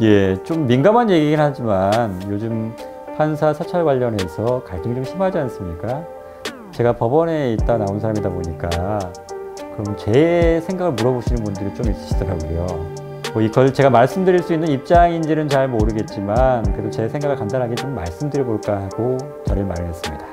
예, 좀 민감한 얘기긴 하지만 요즘 판사 사찰 관련해서 갈등이 좀 심하지 않습니까? 제가 법원에 있다 나온 사람이다 보니까 그럼 제 생각을 물어보시는 분들이 좀 있으시더라고요. 뭐 이걸 제가 말씀드릴 수 있는 입장인지는 잘 모르겠지만 그래도 제 생각을 간단하게 좀 말씀드려 볼까 하고 자리를 마련했습니다.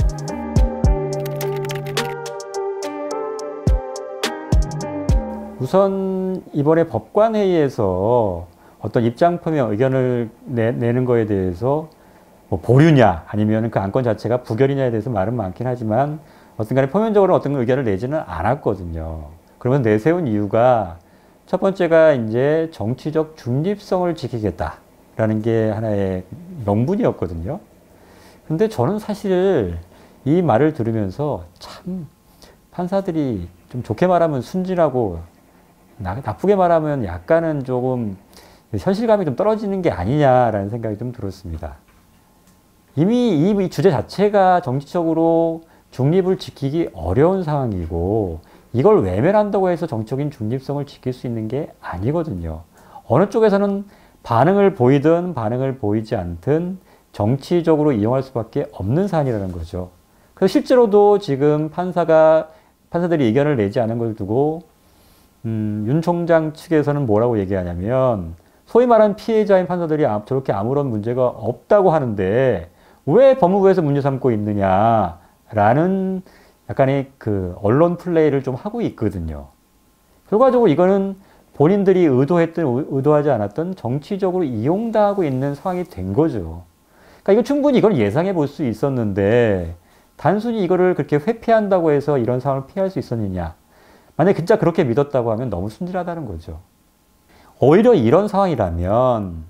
우선 이번에 법관회의에서 어떤 입장 표명, 의견을 내는 거에 대해서 뭐 보류냐 아니면 그 안건 자체가 부결이냐에 대해서 말은 많긴 하지만 어떤 간에 표면적으로 어떤 의견을 내지는 않았거든요. 그러면 내세운 이유가 첫 번째가 이제 정치적 중립성을 지키겠다라는 게 하나의 명분이었거든요. 근데 저는 사실 이 말을 들으면서 참 판사들이 좀 좋게 말하면 순진하고 나쁘게 말하면 약간은 조금 현실감이 좀 떨어지는 게 아니냐라는 생각이 좀 들었습니다. 이미 이 주제 자체가 정치적으로 중립을 지키기 어려운 상황이고 이걸 외면한다고 해서 정치적인 중립성을 지킬 수 있는 게 아니거든요. 어느 쪽에서는 반응을 보이든 반응을 보이지 않든 정치적으로 이용할 수밖에 없는 사안이라는 거죠. 그래서 실제로도 지금 판사들이 의견을 내지 않은 걸 두고 윤 총장 측에서는 뭐라고 얘기하냐면 소위 말하는 피해자인 판사들이 저렇게 아무런 문제가 없다고 하는데 왜 법무부에서 문제 삼고 있느냐라는 약간의 그 언론 플레이를 좀 하고 있거든요. 결과적으로 이거는 본인들이 의도했든 의도하지 않았든 정치적으로 이용당하고 있는 상황이 된 거죠. 그러니까 이거 충분히 이걸 예상해 볼 수 있었는데 단순히 이거를 그렇게 회피한다고 해서 이런 상황을 피할 수 있었느냐. 만약에 진짜 그렇게 믿었다고 하면 너무 순진하다는 거죠. 오히려 이런 상황이라면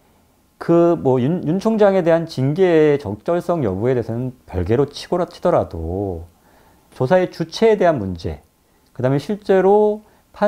윤 총장에 대한 징계의 적절성 여부에 대해서는 별개로 치더라도 조사의 주체에 대한 문제, 그 다음에 실제로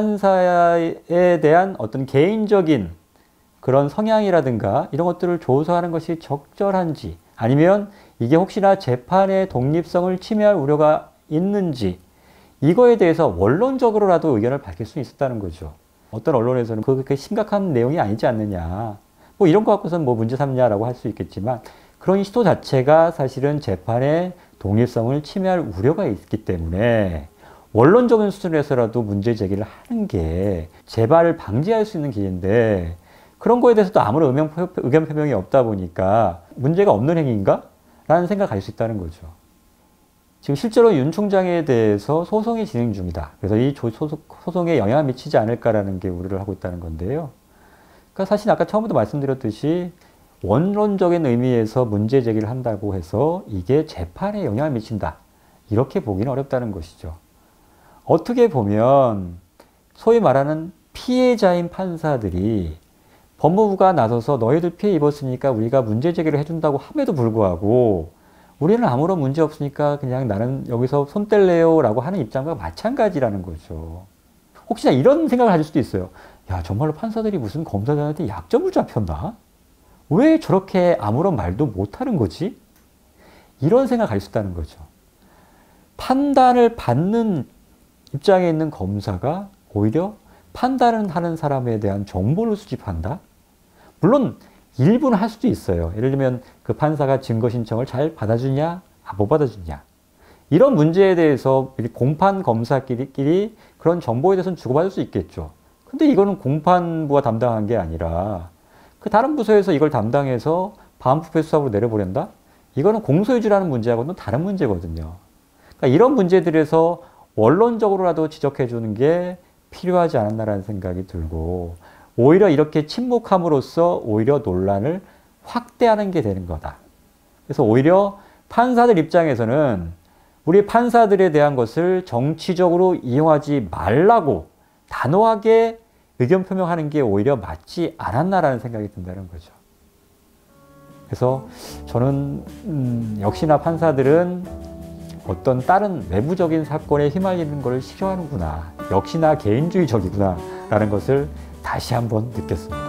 판사에 대한 어떤 개인적인 그런 성향이라든가 이런 것들을 조사하는 것이 적절한지 아니면 이게 혹시나 재판의 독립성을 침해할 우려가 있는지 이거에 대해서 원론적으로라도 의견을 밝힐 수 있었다는 거죠. 어떤 언론에서는 그렇게 심각한 내용이 아니지 않느냐. 뭐 이런 거 갖고서는 뭐 문제 삼냐라고 할 수 있겠지만 그런 시도 자체가 사실은 재판의 독립성을 침해할 우려가 있기 때문에 원론적인 수준에서라도 문제 제기를 하는 게 재발을 방지할 수 있는 길인데 그런 거에 대해서도 아무런 의견 표명이 없다 보니까 문제가 없는 행위인가? 라는 생각을 가질 수 있다는 거죠. 지금 실제로 윤 총장에 대해서 소송이 진행 중이다. 그래서 이 소송에 영향을 미치지 않을까라는 게 우려를 하고 있다는 건데요. 그러니까 사실 아까 처음부터 말씀드렸듯이 원론적인 의미에서 문제 제기를 한다고 해서 이게 재판에 영향을 미친다. 이렇게 보기는 어렵다는 것이죠. 어떻게 보면 소위 말하는 피해자인 판사들이 법무부가 나서서 너희들 피해 입었으니까 우리가 문제 제기를 해준다고 함에도 불구하고 우리는 아무런 문제 없으니까 그냥 나는 여기서 손 뗄래요 라고 하는 입장과 마찬가지라는 거죠. 혹시나 이런 생각을 가질 수도 있어요. 야, 정말로 판사들이 무슨 검사들한테 약점을 잡혔나? 왜 저렇게 아무런 말도 못하는 거지? 이런 생각을 가질 수 있다는 거죠. 판단을 받는 입장에 있는 검사가 오히려 판단을 하는 사람에 대한 정보를 수집한다? 물론 일부는 할 수도 있어요. 예를 들면 그 판사가 증거 신청을 잘 받아주냐, 못 받아주냐. 이런 문제에 대해서 공판 검사끼리 그런 정보에 대해서는 주고받을 수 있겠죠. 근데 이거는 공판부가 담당한 게 아니라 그 다른 부서에서 이걸 담당해서 반부패 수사부로 내려보낸다? 이거는 공소유지라는 문제하고는 다른 문제거든요. 그러니까 이런 문제들에서 원론적으로라도 지적해 주는 게 필요하지 않았나라는 생각이 들고 오히려 이렇게 침묵함으로써 오히려 논란을 확대하는 게 되는 거다. 그래서 오히려 판사들 입장에서는 우리 판사들에 대한 것을 정치적으로 이용하지 말라고 단호하게 의견 표명하는 게 오히려 맞지 않았나라는 생각이 든다는 거죠. 그래서 저는 역시나 판사들은 어떤 다른 외부적인 사건에 휘말리는 것을 싫어하는구나. 역시나 개인주의적이구나 라는 것을 다시 한번 느꼈습니다.